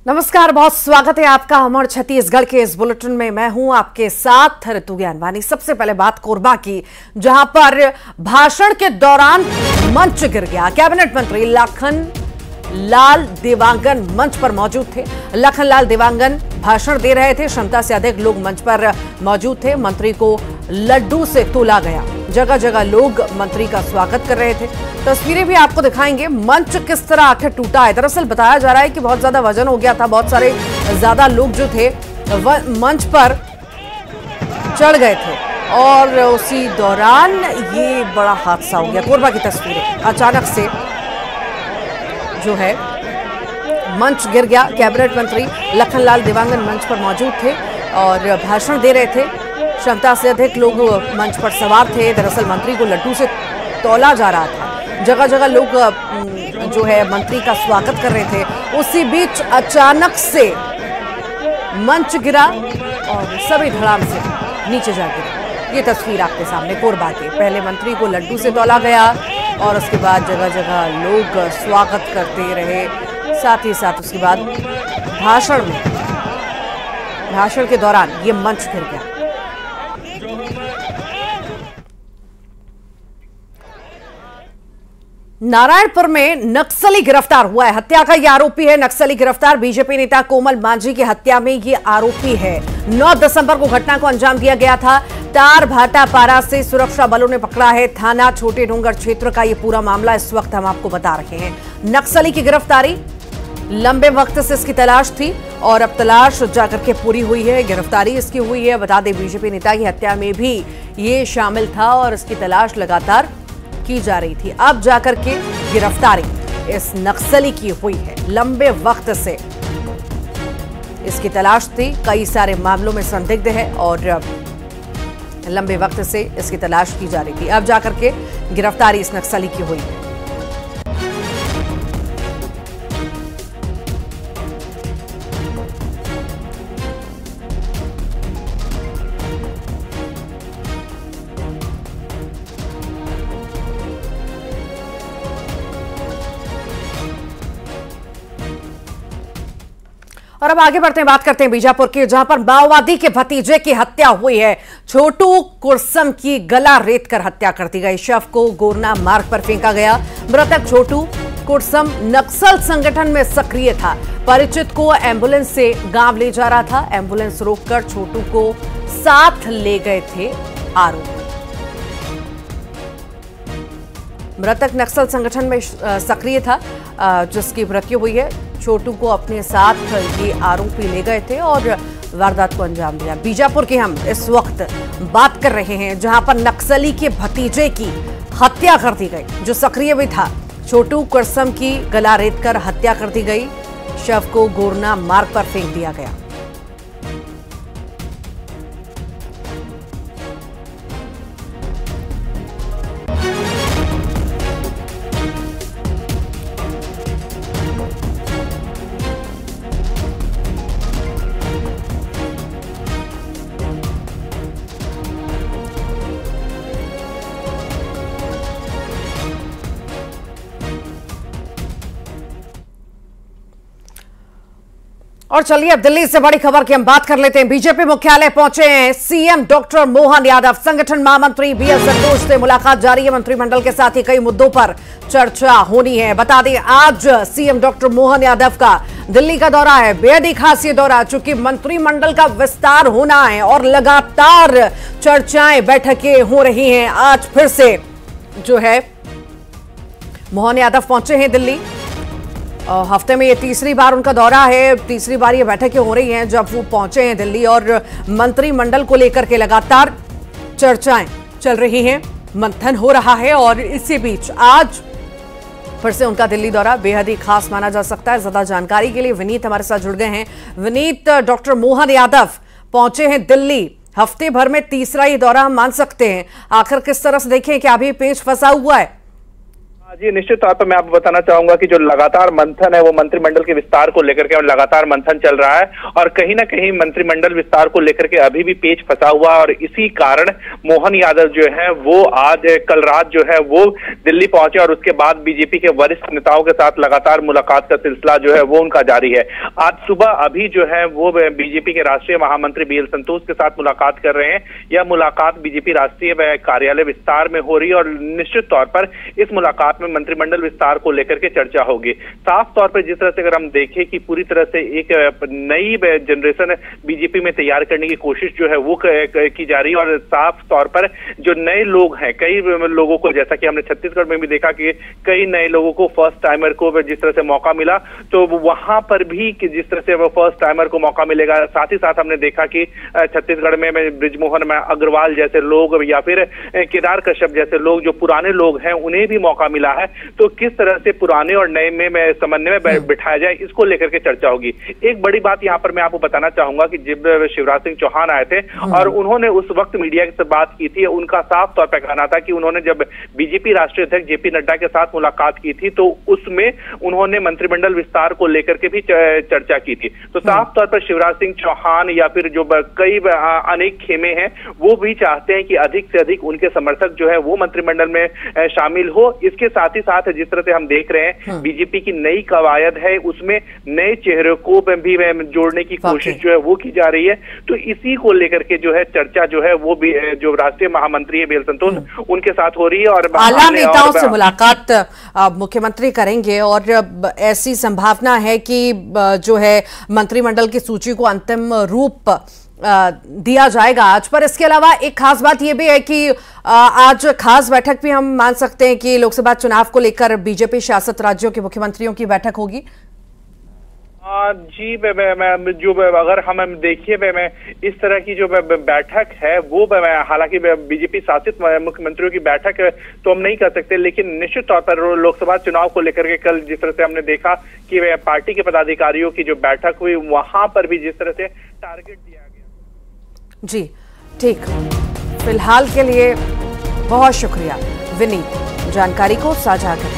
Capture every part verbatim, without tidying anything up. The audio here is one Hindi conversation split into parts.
नमस्कार, बहुत स्वागत है आपका अमर छत्तीसगढ़ के इस बुलेटिन में। मैं हूं आपके साथ ऋतु ज्ञानवानी। सबसे पहले बात कोरबा की, जहां पर भाषण के दौरान मंच गिर गया। कैबिनेट मंत्री लखन लाल देवांगन मंच पर मौजूद थे। लखन लाल देवांगन भाषण दे रहे थे। क्षमता से अधिक लोग मंच पर मौजूद थे। मंत्री को लड्डू से तोला गया। जगह जगह लोग मंत्री का स्वागत कर रहे थे। तस्वीरें भी आपको दिखाएंगे। मंच किस तरह आखिर टूटा है। दरअसल बताया जा रहा है कि बहुत ज्यादा वजन हो गया था। बहुत सारे ज्यादा लोग जो थे मंच पर चढ़ गए थे और उसी दौरान ये बड़ा हादसा हो गया। कोरबा की तस्वीरें, अचानक से जो है मंच गिर गया। कैबिनेट मंत्री लखन लाल देवांगन मंच पर मौजूद थे और भाषण दे रहे थे। क्षमता से अधिक लोग मंच पर सवार थे। दरअसल मंत्री को लड्डू से तौला जा रहा था। जगह जगह लोग जो है मंत्री का स्वागत कर रहे थे। उसी बीच अचानक से मंच गिरा और सभी धड़ाम से नीचे जा गिरे। ये तस्वीर आपके सामने कोरबा के। पहले मंत्री को लड्डू से तौला गया और उसके बाद जगह जगह लोग स्वागत करते रहे। साथ ही साथ उसके बाद भाषण में भाषण के दौरान ये मंच गिर गया। नारायणपुर में नक्सली गिरफ्तार हुआ है। हत्या का ये आरोपी है। नक्सली गिरफ्तार। बीजेपी नेता कोमल मांझी की हत्या में ये आरोपी है। नौ दिसंबर को घटना को अंजाम दिया गया था। तार भाटापारा से सुरक्षा बलों ने पकड़ा है। थाना छोटे डोंगर क्षेत्र का ये पूरा मामला इस वक्त हम आपको बता रहे हैं। नक्सली की गिरफ्तारी, लंबे वक्त से इसकी तलाश थी और अब तलाश जाकर के पूरी हुई है। गिरफ्तारी इसकी हुई है। बता दें, बीजेपी नेता की हत्या में भी ये शामिल था और इसकी तलाश लगातार की जा रही थी। अब जाकर के गिरफ्तारी इस नक्सली की हुई है। लंबे वक्त से इसकी तलाश थी। कई सारे मामलों में संदिग्ध है और लंबे वक्त से इसकी तलाश की जा रही थी। अब जाकर के गिरफ्तारी इस नक्सली की हुई है। और अब आगे बढ़ते हैं, बात करते हैं बीजापुर की, जहां पर माओवादी के भतीजे की हत्या हुई है। छोटू कुरसम की गला रेत कर हत्या कर दी गई। शव को गोरना मार्ग पर फेंका गया। मृतक छोटू कुरसम नक्सल संगठन में सक्रिय था। परिचित को एम्बुलेंस से गांव ले जा रहा था। एम्बुलेंस रोककर छोटू को साथ ले गए थे आरोपी। मृतक नक्सल संगठन में सक्रिय था, जिसकी मृत्यु हुई है। छोटू को अपने साथ ये आरोपी ले गए थे और वारदात को अंजाम दिया। बीजापुर की हम इस वक्त बात कर रहे हैं, जहां पर नक्सली के भतीजे की हत्या कर दी गई, जो सक्रिय भी था। छोटू कुरसम की गला रेत कर हत्या कर दी गई। शव को गोरना मार्ग पर फेंक दिया गया। और चलिए अब दिल्ली से बड़ी खबर की हम बात कर लेते हैं। बीजेपी मुख्यालय पहुंचे हैं सीएम डॉक्टर मोहन यादव। संगठन महामंत्री बी एल संतोष से मुलाकात जारी है। मंत्रिमंडल के साथ ही कई मुद्दों पर चर्चा होनी है। बता दें, आज सीएम डॉक्टर मोहन यादव का दिल्ली का दौरा है। बेहद ही खास ये दौरा, चूंकि मंत्रिमंडल का विस्तार होना है और लगातार चर्चाएं, बैठकें हो रही हैं। आज फिर से जो है मोहन यादव पहुंचे हैं दिल्ली। हफ्ते में ये तीसरी बार उनका दौरा है। तीसरी बार ये बैठकें हो रही हैं जब वो पहुंचे हैं दिल्ली और मंत्रिमंडल को लेकर के लगातार चर्चाएं चल रही हैं, मंथन हो रहा है। और इसी बीच आज फिर से उनका दिल्ली दौरा बेहद ही खास माना जा सकता है। ज्यादा जानकारी के लिए विनीत हमारे साथ जुड़ गए हैं। विनीत, डॉक्टर मोहन यादव पहुंचे हैं दिल्ली। हफ्ते भर में तीसरा ही दौरा हम मान सकते हैं। आखिर किस तरह से देखें कि अभी पेच फंसा हुआ है? जी, निश्चित तौर पर मैं आपको बताना चाहूंगा कि जो लगातार मंथन है वो मंत्रिमंडल के विस्तार को लेकर के और लगातार मंथन चल रहा है और कहीं ना कहीं मंत्रिमंडल विस्तार को लेकर के अभी भी पेच फंसा हुआ और इसी कारण मोहन यादव जो है वो आज कल रात जो है वो दिल्ली पहुंचे और उसके बाद बीजेपी के वरिष्ठ नेताओं के साथ लगातार मुलाकात का सिलसिला जो है वो उनका जारी है। आज सुबह अभी जो है वो बीजेपी के राष्ट्रीय महामंत्री बी एल संतोष के साथ मुलाकात कर रहे हैं। यह मुलाकात बीजेपी राष्ट्रीय कार्यालय विस्तार में हो रही है और निश्चित तौर पर इस मुलाकात में मंत्रिमंडल विस्तार को लेकर के चर्चा होगी। साफ तौर पर जिस तरह से अगर हम देखें कि पूरी तरह से एक नई जनरेशन बीजेपी में तैयार करने की कोशिश जो है वो की जा रही है और साफ तौर पर जो नए लोग हैं, कई लोगों को, जैसा कि हमने छत्तीसगढ़ में भी देखा कि कई नए लोगों को फर्स्ट टाइमर को जिस तरह से मौका मिला, तो वहां पर भी कि जिस तरह से वो फर्स्ट टाइमर को मौका मिलेगा। साथ ही साथ हमने देखा कि छत्तीसगढ़ में ब्रिजमोहन अग्रवाल जैसे लोग या फिर केदार कश्यप जैसे लोग जो पुराने लोग हैं उन्हें भी मौका मिला है। तो किस तरह से पुराने और नए में, में समन्वय में बिठाया जाए, इसको लेकर के चर्चा होगी। एक बड़ी बात यहां पर मैं आपको बताना चाहूंगा कि जब शिवराज सिंह चौहान आए थे और उन्होंने उस वक्त मीडिया से बात की थी, उनका साफ तौर पर कहना था कि उन्होंने जब बीजेपी राष्ट्रीय अध्यक्ष जेपी नड्डा के साथ मुलाकात की थी तो उसमें उन्होंने मंत्रिमंडल विस्तार को लेकर के भी चर्चा की थी। तो साफ तौर पर शिवराज सिंह चौहान या फिर जो कई अनेक खेमे हैं वो भी चाहते हैं कि अधिक से अधिक उनके समर्थक जो है वो मंत्रिमंडल में शामिल हो। इसके साथ ही साथ जिस तरह से हम देख रहे हैं बीजेपी की नई कवायद है, उसमें नए चेहरे को भी जोड़ने की कोशिश जो है वो की जा रही है। तो इसी को लेकर के जो है चर्चा जो है वो भी जो राष्ट्रीय महामंत्री है बी एल संतोष उनके साथ हो रही है और आला नेताओं से मुलाकात मुख्यमंत्री करेंगे और ऐसी संभावना है कि जो है मंत्रिमंडल की सूची को अंतिम रूप दिया जाएगा आज। पर इसके अलावा एक खास बात यह भी है कि आज खास बैठक भी हम मान सकते हैं कि लोकसभा चुनाव को लेकर बीजेपी शासित राज्यों के मुख्यमंत्रियों की बैठक होगी। जी मैं, मैं, मैं जो अगर हम देखिए मैं इस तरह की जो बैठक है वो हालांकि बीजेपी शासित मुख्यमंत्रियों की बैठक तो हम नहीं कर सकते, लेकिन निश्चित तौर पर लोकसभा चुनाव को लेकर के कल जिस तरह से हमने देखा कि पार्टी के पदाधिकारियों की जो बैठक हुई वहां पर भी जिस तरह से टारगेट दिया गया। जी ठीक, फिलहाल के लिए बहुत शुक्रिया विनीत जानकारी को साझा करने।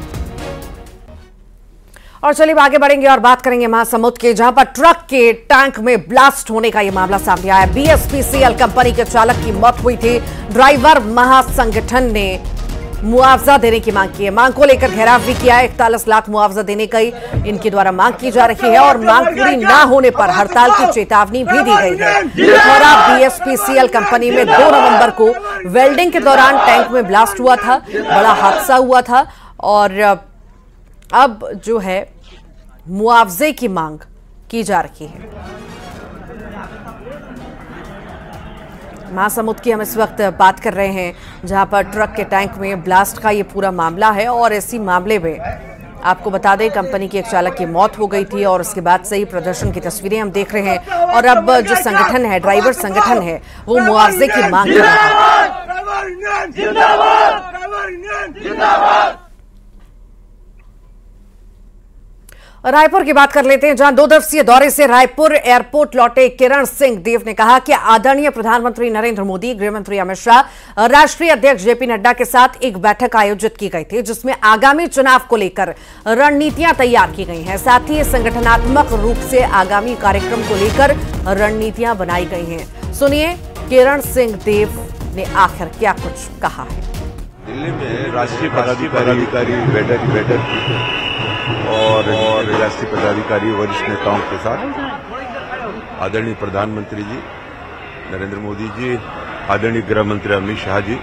और चलिए आगे बढ़ेंगे और बात करेंगे महासमुंद के, जहां पर ट्रक के टैंक में ब्लास्ट होने का यह मामला सामने आया। B S P C L company के चालक की मौत हुई थी। ड्राइवर महासंगठन ने मुआवजा देने की मांग की है। मांग को लेकर घेराव भी किया है। इकतालीस लाख मुआवजा देने की इनके द्वारा मांग की जा रही है और मांग पूरी न होने पर हड़ताल की चेतावनी भी दी गई है। Pithora B S P C L company में दो नवंबर को वेल्डिंग के दौरान टैंक में ब्लास्ट हुआ था, बड़ा हादसा हुआ था और अब जो है मुआवजे की मांग की जा रही है। महासमुंद की हम इस वक्त बात कर रहे हैं, जहां पर ट्रक के टैंक में ब्लास्ट का ये पूरा मामला है और इसी मामले में आपको बता दें कंपनी के एक चालक की मौत हो गई थी और उसके बाद से ही प्रदर्शन की तस्वीरें हम देख रहे हैं और अब जो संगठन है, ड्राइवर संगठन है, वो मुआवजे की मांग कर रहा है। रायपुर की बात कर लेते हैं, जहां दो दिवसीय दौरे से रायपुर एयरपोर्ट लौटे किरण सिंह देव ने कहा कि आदरणीय प्रधानमंत्री नरेंद्र मोदी, गृहमंत्री अमित शाह, राष्ट्रीय अध्यक्ष जेपी नड्डा के साथ एक बैठक आयोजित की गई थी जिसमें आगामी चुनाव को लेकर रणनीतियां तैयार की गई हैं। साथ ही संगठनात्मक रूप से आगामी कार्यक्रम को लेकर रणनीतियां बनाई गई हैं। सुनिए किरण सिंह देव ने आखिर क्या कुछ कहा है। दिल्ली में राष्ट्रीय पदाधिकारी बैठक बैठक और राष्ट्रीय पदाधिकारी वरिष्ठ नेताओं के साथ आदरणीय प्रधानमंत्री जी नरेंद्र मोदी जी, आदरणीय गृह मंत्री अमित शाह जी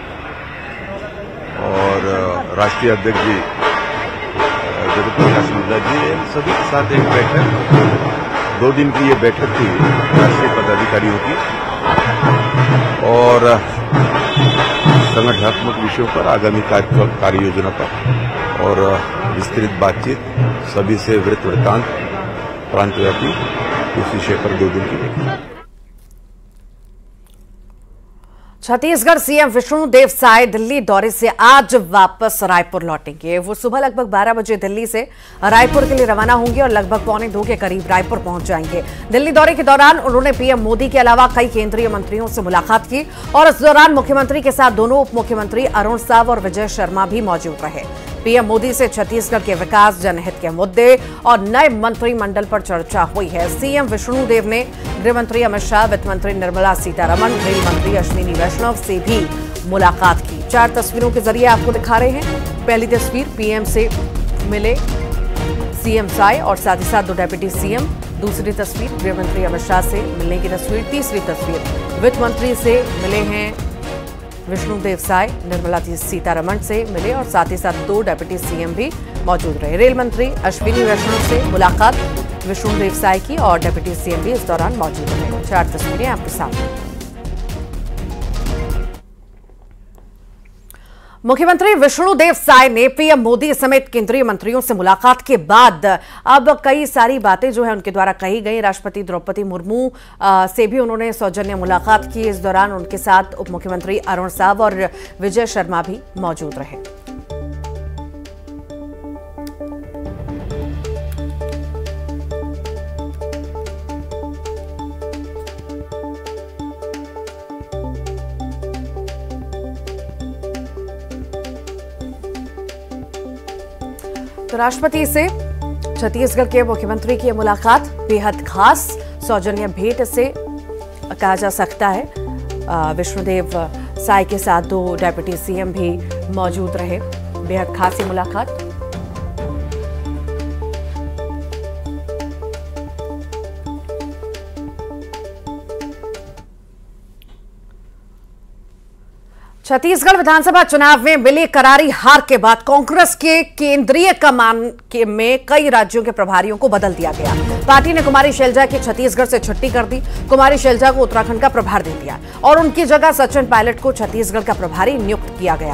और राष्ट्रीय अध्यक्ष जी जगत प्रकाश नड्डा जी, सभी के साथ एक बैठक, दो दिन की ये बैठक थी राष्ट्रीय पदाधिकारियों की और संगठनात्मक विषयों पर, आगामी कार्य योजना पर और विस्तृत बातचीत, सभी से वृत्त वृत्तांत प्रांतव्यापी उस विषय पर दो दिन की। छत्तीसगढ़ सीएम विष्णुदेव साय दिल्ली दौरे से आज वापस रायपुर लौटेंगे। वो सुबह लगभग बारह बजे दिल्ली से रायपुर के लिए रवाना होंगे और लगभग पौने दो के करीब रायपुर पहुंच जाएंगे। दिल्ली दौरे के दौरान उन्होंने पीएम मोदी के अलावा कई केंद्रीय मंत्रियों से मुलाकात की और इस दौरान मुख्यमंत्री के साथ दोनों उप मुख्यमंत्री अरुण साव और विजय शर्मा भी मौजूद रहे। पीएम मोदी से छत्तीसगढ़ के विकास, जनहित के मुद्दे और नए मंत्रिमंडल पर चर्चा हुई है। सीएम विष्णुदेव ने गृह मंत्री अमित शाह, वित्त मंत्री निर्मला सीतारमण, रेल मंत्री अश्विनी वैष्णव से भी मुलाकात की। चार तस्वीरों के जरिए आपको दिखा रहे हैं। पहली तस्वीर पीएम से मिले सीएम साय और साथ ही साथ दो डेप्यूटी सीएम। दूसरी तस्वीर गृह मंत्री अमित शाह से मिलने की तस्वीर। तीसरी तस्वीर वित्त मंत्री से मिले हैं विष्णुदेव साय, निर्मला सीतारमण से मिले और साथ ही साथ दो डेप्यूटी सीएम भी मौजूद रहे। रेल मंत्री अश्विनी वैष्णव से मुलाकात विष्णुदेव साय की और डेप्यूटी सीएम भी इस दौरान मौजूद रहे। चार तस्वीरें आपके सामने। मुख्यमंत्री विष्णुदेव साय ने पीएम मोदी समेत केंद्रीय मंत्रियों से मुलाकात के बाद अब कई सारी बातें जो है उनके द्वारा कही गई। राष्ट्रपति द्रौपदी मुर्मू से भी उन्होंने सौजन्य मुलाकात की। इस दौरान उनके साथ उप मुख्यमंत्री अरुण साव और विजय शर्मा भी मौजूद रहे। तो राष्ट्रपति से छत्तीसगढ़ के मुख्यमंत्री की मुलाकात बेहद खास सौजन्य भेंट से कहा जा सकता है। विष्णुदेव साय के साथ दो डेप्यूटी सीएम भी मौजूद रहे। बेहद खास ये मुलाकात। छत्तीसगढ़ विधानसभा चुनाव में मिली करारी हार के बाद कांग्रेस के केंद्रीय कमान के में कई राज्यों के प्रभारियों को बदल दिया गया। पार्टी ने कुमारी शैलजा की छत्तीसगढ़ से छुट्टी कर दी। कुमारी शैलजा को उत्तराखंड का प्रभार दे दिया और उनकी जगह सचिन पायलट को छत्तीसगढ़ का प्रभारी नियुक्त किया गया।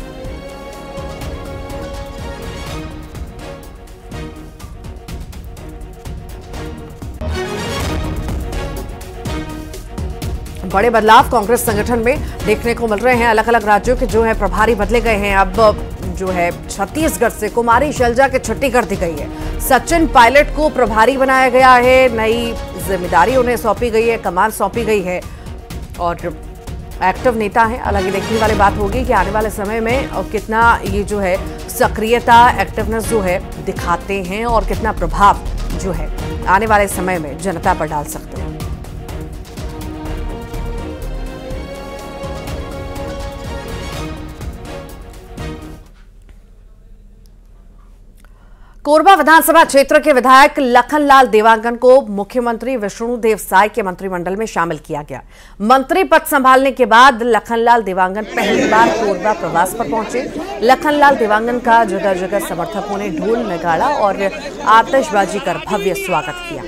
बड़े बदलाव कांग्रेस संगठन में देखने को मिल रहे हैं। अलग अलग राज्यों के जो है प्रभारी बदले गए हैं। अब जो है छत्तीसगढ़ से कुमारी शैलजा की छुट्टी कर दी गई है। सचिन पायलट को प्रभारी बनाया गया है। नई जिम्मेदारी उन्हें सौंपी गई है, कमान सौंपी गई है और एक्टिव नेता हैं। अलग देखने वाली बात होगी कि आने वाले समय में और कितना ये जो है सक्रियता, एक्टिवनेस जो है दिखाते हैं और कितना प्रभाव जो है आने वाले समय में जनता पर डाल सकते हैं। कोरबा विधानसभा क्षेत्र के विधायक लखनलाल देवांगन को मुख्यमंत्री विष्णुदेव साय के मंत्रिमंडल में शामिल किया गया। मंत्री पद संभालने के बाद लखनलाल देवांगन पहली बार कोरबा प्रवास पर पहुंचे। लखनलाल देवांगन का जगह जगह समर्थकों ने ढोल, नगाड़ा और आतिशबाजी कर भव्य स्वागत किया।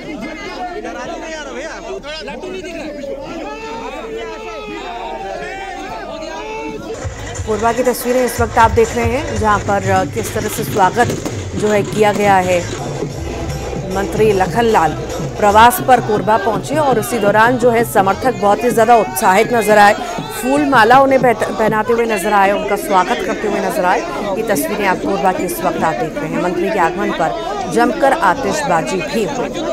कोरबा की तस्वीरें इस वक्त आप देख रहे हैं, जहां पर किस तरह से स्वागत जो है किया गया है। मंत्री लखनलाल प्रवास पर कोरबा पहुंचे और उसी दौरान जो है समर्थक बहुत ही ज्यादा उत्साहित नजर आए। फूल माला उन्हें पहनाते हुए नजर आए, उनका स्वागत करते हुए नजर आए। ये तस्वीरें आप कोरबा की इस वक्त आप देख रहे हैं। मंत्री के आगमन पर जमकर आतिशबाजी भी हुई।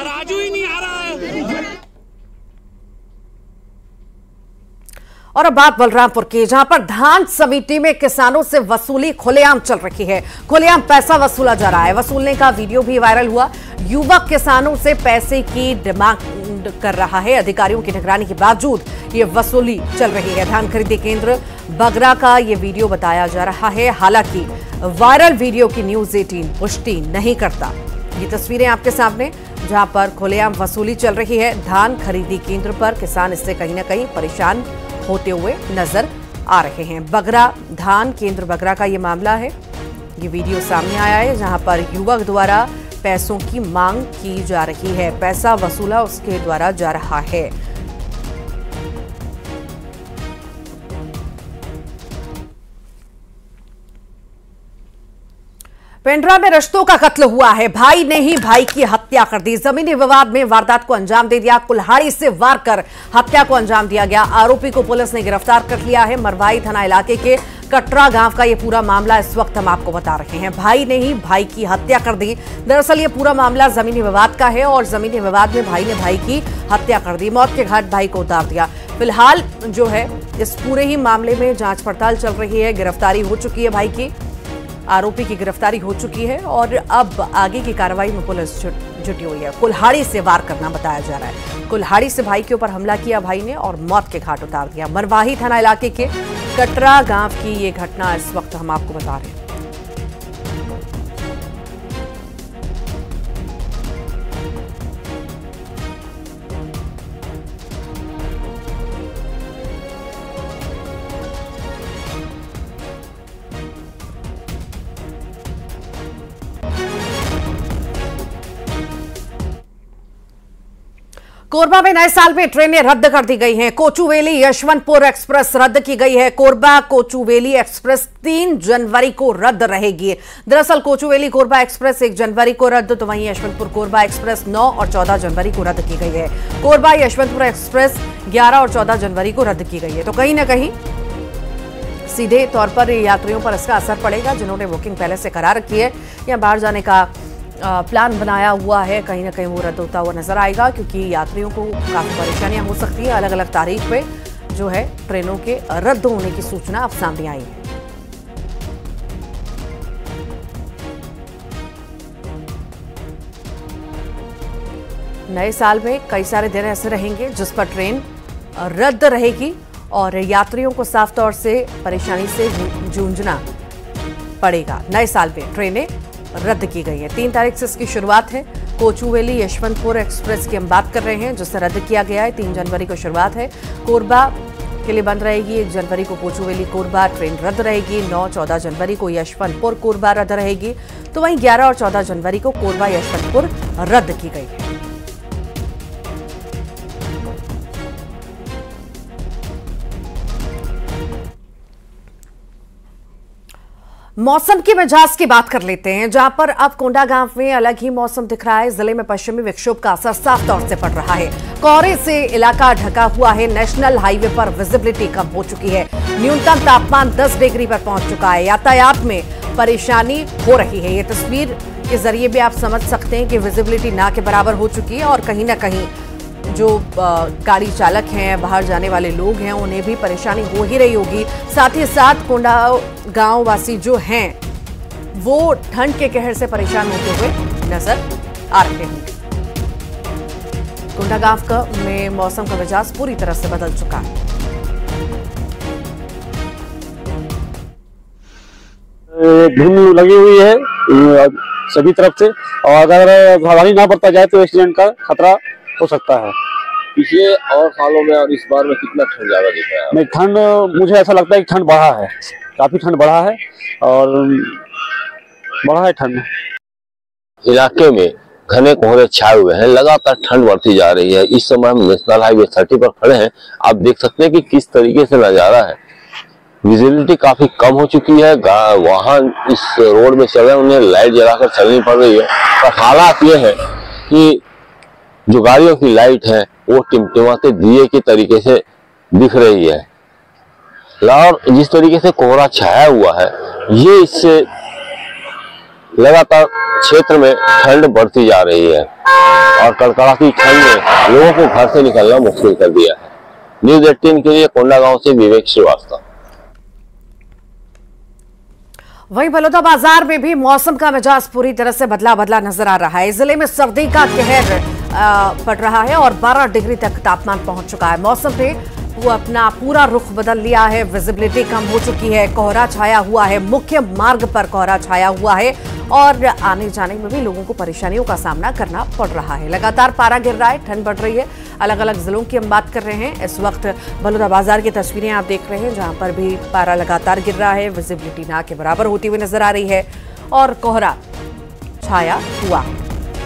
और अब बात बलरामपुर की, जहां पर धान समिति में किसानों से वसूली खुलेआम चल रही है। खुलेआम पैसा वसूला जा रहा है। वसूलने का वीडियो भी वायरल हुआ। युवक किसानों से पैसे की डिमांड कर रहा है। अधिकारियों की निगरानी के बावजूद ये वसूली चल रही है। धान खरीदी केंद्र बगरा का ये वीडियो बताया जा रहा है। हालांकि वायरल वीडियो की न्यूज अठारह पुष्टि नहीं करता। ये तस्वीरें आपके सामने, जहां पर खुलेआम वसूली चल रही है। धान खरीदी केंद्र पर किसान इससे कहीं ना कहीं परेशान होते हुए नजर आ रहे हैं। बगरा धान केंद्र बगरा का ये मामला है। ये वीडियो सामने आया है, जहां पर युवक द्वारा पैसों की मांग की जा रही है। पैसा वसूला उसके द्वारा जा रहा है। पेंड्रा में रिश्तों का कत्ल हुआ है। भाई ने ही भाई की हत्या कर दी। जमीनी विवाद में वारदात को अंजाम दे दिया। कुल्हाड़ी से वार कर हत्या को अंजाम दिया गया। आरोपी को पुलिस ने गिरफ्तार कर लिया है। मरवाई थाना इलाके के कटरा गांव का यह पूरा मामला इस वक्त हम आपको बता रहे हैं। भाई ने ही भाई की हत्या कर दी। दरअसल ये पूरा मामला जमीनी विवाद का है और जमीनी विवाद में भाई ने भाई की हत्या कर दी। मौत के घाट भाई को उतार दिया। फिलहाल जो है इस पूरे ही मामले में जांच पड़ताल चल रही है। गिरफ्तारी हो चुकी है भाई की। आरोपी की गिरफ्तारी हो चुकी है और अब आगे की कार्रवाई में पुलिस जुटी हुई है। कुल्हाड़ी से वार करना बताया जा रहा है। कुल्हाड़ी से भाई के ऊपर हमला किया भाई ने और मौत के घाट उतार दिया। मरवाही थाना इलाके के कटरा गांव की ये घटना इस वक्त हम आपको बता रहे हैं। कोरबा में नए साल में ट्रेनें रद्द कर दी गई हैं। कोचुवेली यशवंतपुर एक्सप्रेस रद्द की गई है। कोरबा कोचुवेली एक्सप्रेस तीन जनवरी को रद्द रहेगी। दरअसल कोचुवेली कोरबा एक्सप्रेस एक जनवरी को रद्द, तो वहीं यशवंतपुर कोरबा एक्सप्रेस नौ और चौदह जनवरी को रद्द की गई है। कोरबा यशवंतपुर एक्सप्रेस ग्यारह और चौदह जनवरी को रद्द की गई है। तो कहीं ना कहीं सीधे तौर पर यात्रियों पर इसका असर पड़ेगा जिन्होंने बुकिंग पहले से करा रखी है या बाहर जाने का प्लान बनाया हुआ है। कहीं ना कहीं वो रद्द होता हुआ नजर आएगा, क्योंकि यात्रियों को काफी परेशानियां हो सकती है। अलग अलग तारीख पे जो है ट्रेनों के रद्द होने की सूचना अब सामने आई है। नए साल में कई सारे दिन ऐसे रहेंगे जिस पर ट्रेन रद्द रहेगी और यात्रियों को साफ तौर से परेशानी से जूझना पड़ेगा। नए साल में ट्रेनें रद्द की गई है। तीन तारीख से इसकी शुरुआत है। कोचुवेली यशवंतपुर एक्सप्रेस की हम बात कर रहे हैं जिसे रद्द किया गया है। तीन जनवरी को शुरुआत है। कोरबा के लिए बंद रहेगी। एक जनवरी को कोचुवेली कोरबा ट्रेन रद्द रहेगी। नौ चौदह जनवरी को यशवंतपुर कोरबा रद्द रहेगी। तो वहीं ग्यारह और चौदह जनवरी को कोरबा यशवंतपुर रद्द की गई है। मौसम की मिजाज की बात कर लेते हैं, जहां पर अब कोंडागांव में अलग ही मौसम दिख रहा है। जिले में पश्चिमी विक्षोभ का असर साफ तौर से पड़ रहा है। कोहरे से इलाका ढका हुआ है। नेशनल हाईवे पर विजिबिलिटी कम हो चुकी है। न्यूनतम तापमान दस डिग्री पर पहुंच चुका है। यातायात में परेशानी हो रही है। ये तस्वीर के जरिए भी आप समझ सकते हैं कि विजिबिलिटी ना के बराबर हो चुकी है और कहीं ना कहीं जो गाड़ी चालक हैं, बाहर जाने वाले लोग हैं, उन्हें भी परेशानी हो ही रही होगी। साथ ही साथ कोंडा गांव वासी जो हैं वो ठंड के कहर से परेशान होते हुए नजर आ रहे होंगे। कोंडा गांव का में मौसम का मिजाज पूरी तरह से बदल चुका है। धुंध लगी हुई है सभी तरफ से और अगर सावधानी ना बरता जाए तो एक्सीडेंट का खतरा हो सकता है। पिछले और सालों में और इस बार में कितना ठंड ज्यादा दिख रहा है? नहीं, ठंड मुझे ऐसा लगता है कि ठंड बढ़ा है, काफी ठंड बढ़ा है और बढ़ा है ठंड। इलाके में घने कोहरे छाए हुए हैं, लगातार ठंड बढ़ती जा रही है। इस समय हम नेशनल हाईवे तीस पर खड़े हैं। आप देख सकते हैं कि किस तरीके से नजारा है। विजिबिलिटी काफी कम हो चुकी है। वाहन इस रोड में चल रहे हैं, उन्हें लाइट जलाकर चलनी पड़ रही है। पर हालात ये है कि जो गाड़ियों की लाइट है वो टिमटिमाते दिए के तरीके से दिख रही है। और जिस तरीके से कोहरा छाया हुआ है, ये इससे लगातार क्षेत्र में ठंड बढ़ती जा रही है और कड़कड़ाती ठंड ने लोगों को घर से निकलना मुश्किल कर दिया है। न्यूज़ अठारह के लिए कोंडागांव से विवेक श्रीवास्तव। वहीं बलौदाबाजार में भी मौसम का मिजाज पूरी तरह से बदला बदला नजर आ रहा है। जिले में सर्दी का कहर पड़ रहा है और बारह डिग्री तक तापमान पहुंच चुका है। मौसम ने वो अपना पूरा रुख बदल लिया है। विजिबिलिटी कम हो चुकी है। कोहरा छाया हुआ है। मुख्य मार्ग पर कोहरा छाया हुआ है और आने जाने में भी लोगों को परेशानियों का सामना करना पड़ रहा है। लगातार पारा गिर रहा है, ठंड बढ़ रही है। अलग अलग जिलों की हम बात कर रहे हैं। इस वक्त बलौदाबाजार की तस्वीरें आप देख रहे हैं, जहां पर भी पारा लगातार गिर रहा है। विजिबिलिटी ना के बराबर होती हुई नजर आ रही है और कोहरा छाया हुआ है।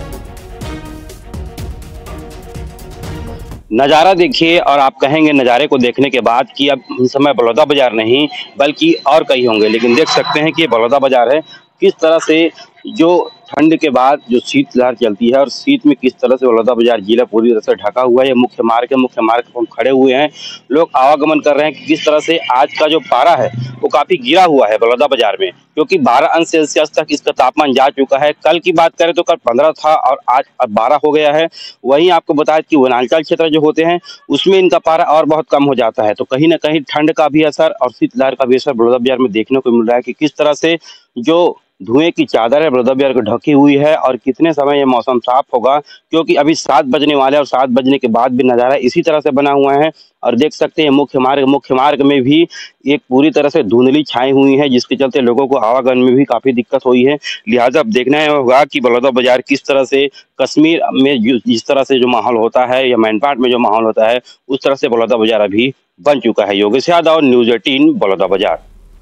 नज़ारा देखिए और आप कहेंगे नज़ारे को देखने के बाद कि अब इस समय बलौदा बाजार नहीं बल्कि और कई होंगे, लेकिन देख सकते हैं कि ये बलौदा बाजार है। किस तरह से जो ठंड के बाद जो शीतलहर चलती है और शीत में किस तरह से बलौदा बाजार जिला पूरी तरह से ढका हुआ है। ये मुख्य मार्ग है, मुख्य मार्ग पर हम खड़े हुए हैं। लोग आवागमन कर रहे हैं कि किस तरह से आज का जो पारा है वो काफी गिरा हुआ है बलौदा बाजार में, क्योंकि बारह अंश सेल्सियस तक इसका तापमान जा चुका है। कल की बात करें तो कल पंद्रह था और आज अब बारह हो गया है। वहीं आपको बताया कि वनांचल क्षेत्र जो होते हैं उसमें इनका पारा और बहुत कम हो जाता है। तो कहीं ना कहीं ठंड का भी असर और शीतलहर का भी असर बलौदा बाजार में देखने को मिल रहा है कि किस तरह से जो धुएं की चादर है बलौदा बाजार को ढकी हुई है और कितने समय ये मौसम साफ होगा, क्योंकि अभी सात बजने वाले और सात बजने के बाद भी नज़ारा इसी तरह से बना हुआ है। और देख सकते हैं मुख्य मार्ग मुख्य मार्ग में भी एक पूरी तरह से धुंधली छाई हुई है, जिसके चलते लोगों को आवागमन में भी काफी दिक्कत हुई है। लिहाजा अब देखना होगा कि बलौदा बाजार किस तरह से कश्मीर में जिस तरह से जो माहौल होता है या मैनपाट में जो माहौल होता है उस तरह से बलौदा बाजार अभी बन चुका है। Yogesh Yadav, news eighteen, Baloda Bazar.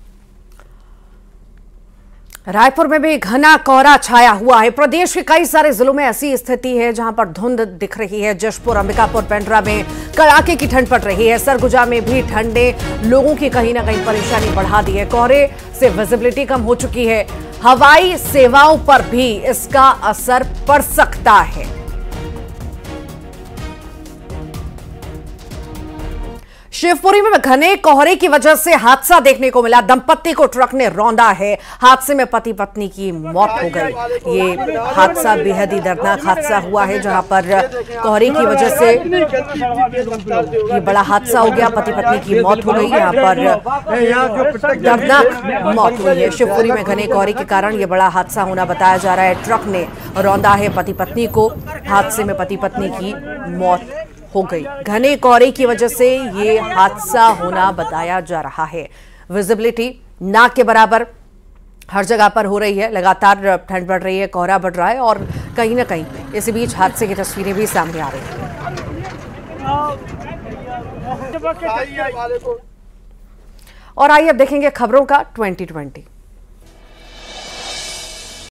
रायपुर में भी घना कोहरा छाया हुआ है। प्रदेश के कई सारे जिलों में ऐसी स्थिति है जहां पर धुंध दिख रही है। जशपुर, अंबिकापुर, पेंड्रा में कड़ाके की ठंड पड़ रही है। सरगुजा में भी ठंड ने लोगों की कहीं ना कहीं परेशानी बढ़ा दी है। कोहरे से विजिबिलिटी कम हो चुकी है। हवाई सेवाओं पर भी इसका असर पड़ सकता है। शिवपुरी में घने कोहरे की वजह से हादसा देखने को मिला। दंपत्ति को ट्रक ने रौंदा है। हादसे में पति पत्नी की मौत हो गई। ये हादसा बेहद ही दर्दनाक हादसा हुआ है, जहां पर कोहरे की वजह से ये बड़ा हादसा हो गया। पति पत्नी की मौत हो गई। यहां पर दर्दनाक मौत हुई है। शिवपुरी में घने कोहरे के कारण ये बड़ा हादसा होना बताया जा रहा है। ट्रक ने रौंदा है पति पत्नी को। हादसे में पति पत्नी की मौत हो गई। घने कोहरे की वजह से ये हादसा होना बताया जा रहा है। विजिबिलिटी ना के बराबर हर जगह पर हो रही है। लगातार ठंड बढ़ रही है, कोहरा बढ़ रहा है और कहीं ना कहीं इसी बीच हादसे की तस्वीरें भी सामने आ रही हैं। और आइए अब देखेंगे खबरों का ट्वेंटी ट्वेंटी।